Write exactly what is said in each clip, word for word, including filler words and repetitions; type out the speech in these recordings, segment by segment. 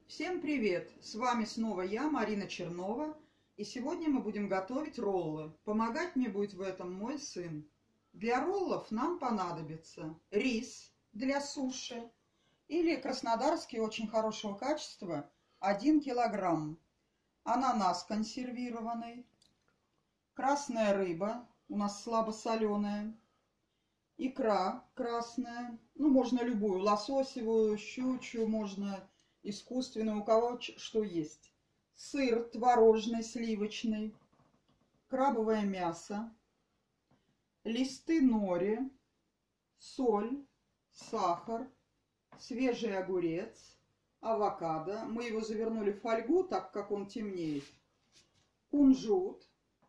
Всем привет! С вами снова я, Марина Чернова, и сегодня мы будем готовить роллы. Помогать мне будет в этом мой сын. Для роллов нам понадобится рис для суши или краснодарский очень хорошего качества один килограмм, ананас консервированный, красная рыба, у нас слабосоленая, икра красная, ну можно любую, лососевую, щучью, можно искусственную, у кого что есть. Сыр творожный, сливочный, крабовое мясо, листы нори, соль, сахар, свежий огурец, авокадо. Мы его завернули в фольгу, так как он темнеет. Кунжут,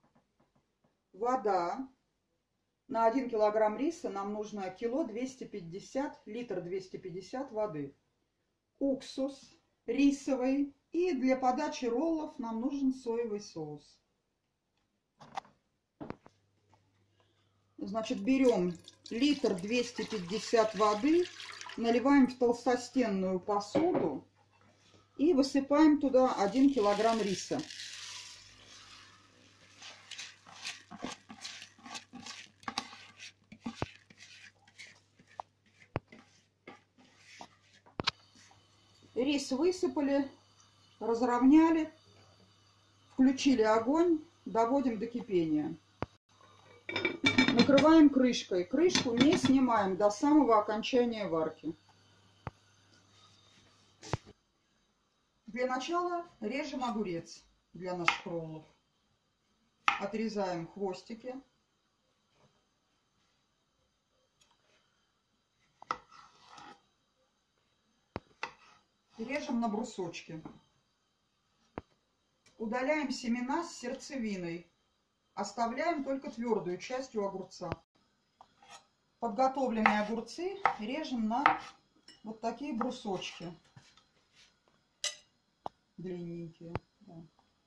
вода. На один килограмм риса нам нужно кило двести пятьдесят, литр двести пятьдесят воды. Уксус рисовый, и для подачи роллов нам нужен соевый соус. Значит, берем литр двести пятьдесят воды, наливаем в толстостенную посуду и высыпаем туда один килограмм риса. Рис высыпали, разровняли, включили огонь, доводим до кипения. Накрываем крышкой. Крышку не снимаем до самого окончания варки. Для начала режем огурец для наших роллов. Отрезаем хвостики. Режем на брусочки. Удаляем семена с сердцевиной. Оставляем только твердую часть у огурца. Подготовленные огурцы режем на вот такие брусочки. Длинненькие. Да.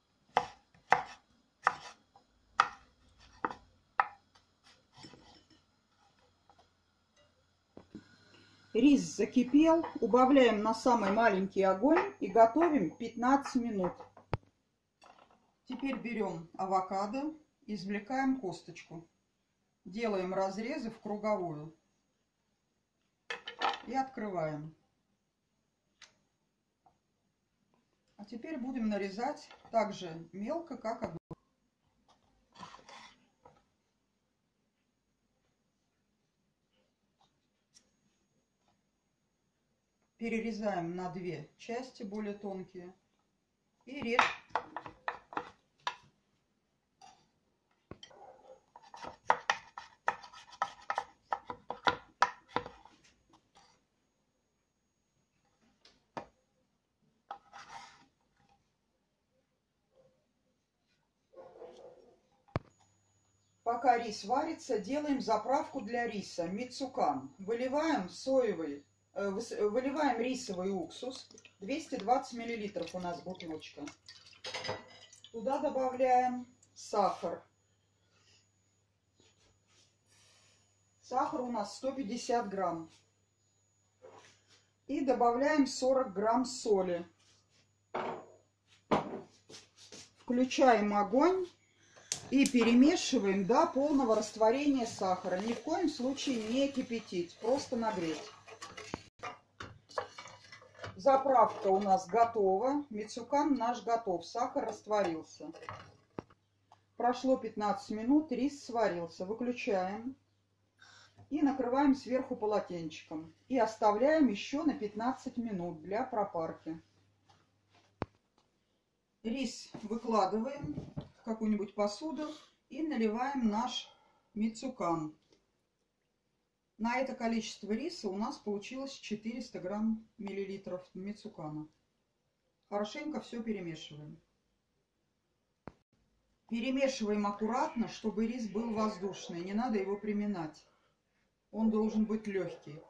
Рис закипел, убавляем на самый маленький огонь и готовим пятнадцать минут. Теперь берем авокадо, извлекаем косточку, делаем разрезы в круговую и открываем. А теперь будем нарезать так же мелко, как огурец. Перерезаем на две части более тонкие и режем. Пока рис варится, делаем заправку для риса. Мицукан. Выливаем соевый Выливаем рисовый уксус, двести двадцать миллилитров у нас бутылочка. Туда добавляем сахар. Сахар у нас сто пятьдесят грамм. И добавляем сорок грамм соли. Включаем огонь и перемешиваем до полного растворения сахара. Ни в коем случае не кипятить, просто нагреть. Заправка у нас готова. Мицукан наш готов. Сахар растворился. Прошло пятнадцать минут. Рис сварился. Выключаем. И накрываем сверху полотенчиком. И оставляем еще на пятнадцать минут для пропарки. Рис выкладываем в какую-нибудь посуду и наливаем наш мицукан. На это количество риса у нас получилось четыреста грамм миллилитров мицукана. Хорошенько все перемешиваем. Перемешиваем аккуратно, чтобы рис был воздушный. Не надо его приминать. Он должен быть легкий.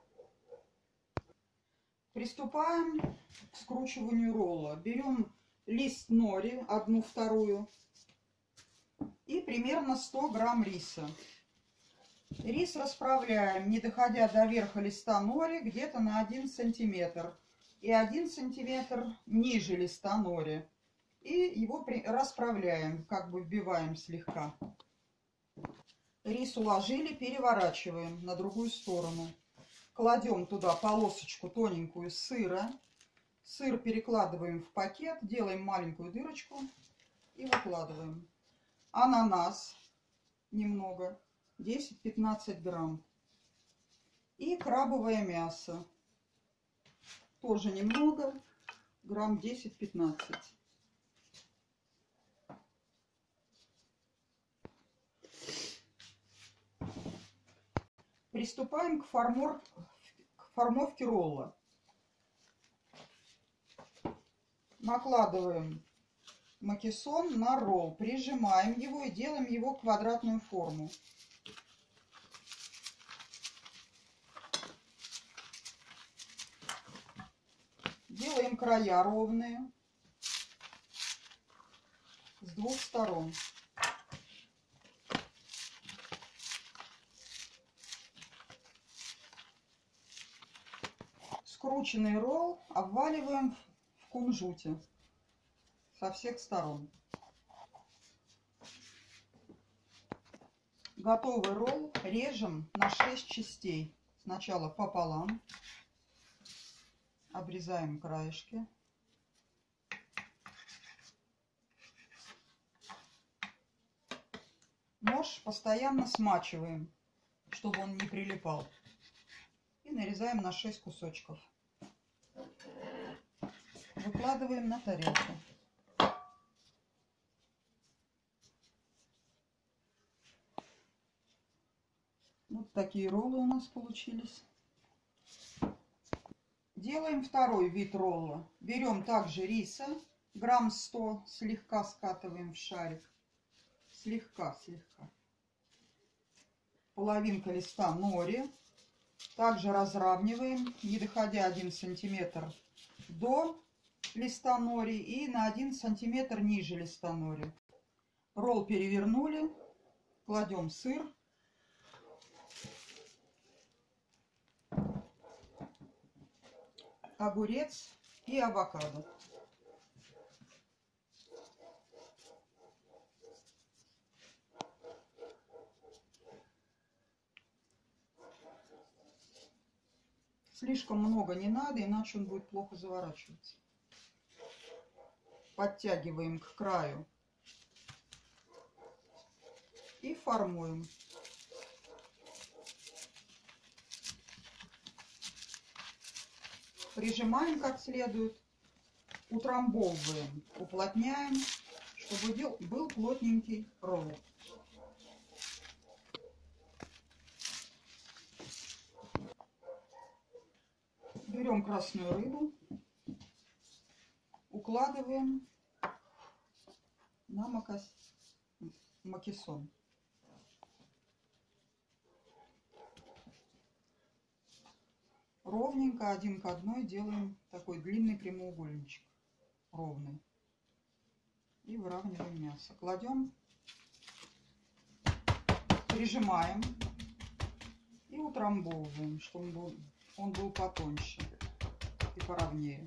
Приступаем к скручиванию ролла. Берем лист нори, одну вторую, и примерно сто грамм риса. Рис расправляем, не доходя до верха листа нори, где-то на один сантиметр. и один сантиметр ниже листа нори. И его расправляем, как бы вбиваем слегка. Рис уложили, переворачиваем на другую сторону. Кладем туда полосочку тоненькую сыра. Сыр перекладываем в пакет, делаем маленькую дырочку и выкладываем. Ананас немного, десять-пятнадцать грамм. И крабовое мясо. Тоже немного, грамм десять-пятнадцать. Приступаем к, формор... к формовке ролла. Накладываем макисон на ролл, прижимаем его и делаем его квадратную форму. Делаем края ровные с двух сторон. Скрученный ролл обваливаем в кунжуте со всех сторон. Готовый ролл режем на шесть частей. Сначала пополам. Обрезаем краешки. Нож постоянно смачиваем, чтобы он не прилипал. И нарезаем на шесть кусочков. Выкладываем на тарелку. Вот такие роллы у нас получились. Делаем второй вид ролла. Берем также риса, грамм сто, слегка скатываем в шарик. Слегка, слегка. Половинка листа нори. Также разравниваем, не доходя один сантиметр до листа нори и на один сантиметр ниже листа нори. Ролл перевернули, кладем сыр. Огурец и авокадо. Слишком много не надо, иначе он будет плохо заворачиваться. Подтягиваем к краю и формуем. Прижимаем как следует, утрамбовываем, уплотняем, чтобы был плотненький ролл. Берем красную рыбу, укладываем на макас... макисон. Ровненько, один к одной делаем такой длинный прямоугольничек, ровный. И выравниваем мясо. Кладем, прижимаем и утрамбовываем, чтобы он был, он был потоньше и поровнее.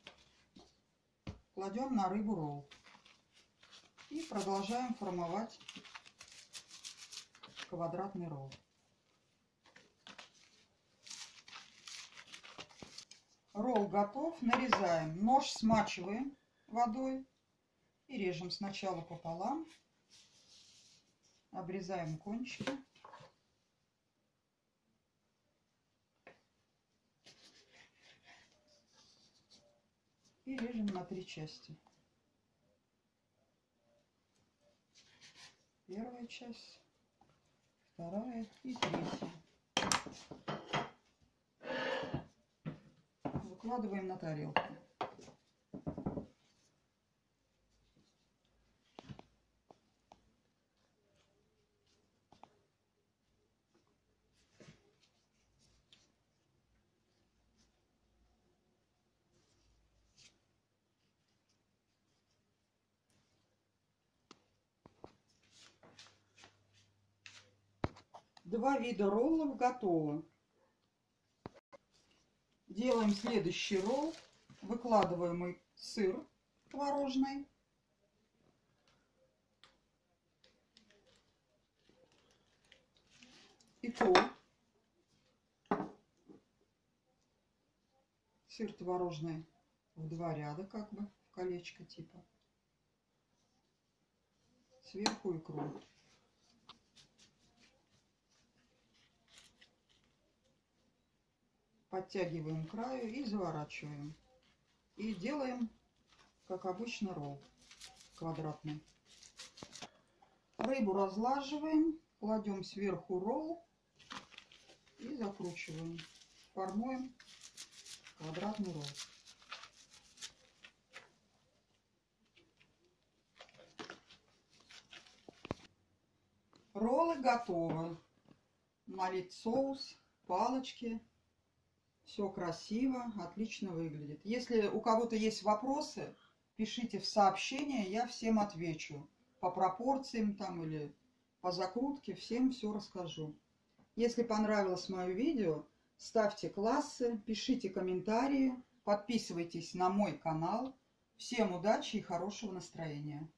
Кладем на рыбу ролл. И продолжаем формовать квадратный ролл. Ролл готов, нарезаем. Нож смачиваем водой и режем сначала пополам. Обрезаем кончики. И режем на три части. Первая часть, вторая и третья. Выкладываем на тарелку. Два вида роллов готово. Делаем следующий ролл. Выкладываю мой сыр творожный. Икру. Сыр творожный в два ряда, как бы, в колечко типа. Сверху икру. Подтягиваем к краю и заворачиваем. И делаем, как обычно, ролл квадратный. Рыбу разлаживаем, кладем сверху ролл и закручиваем. Формуем квадратный ролл. Роллы готовы. Налить соус, палочки. Все красиво, отлично выглядит. Если у кого-то есть вопросы, пишите в сообщения, я всем отвечу. По пропорциям там или по закрутке, всем все расскажу. Если понравилось мое видео, ставьте классы, пишите комментарии, подписывайтесь на мой канал. Всем удачи и хорошего настроения.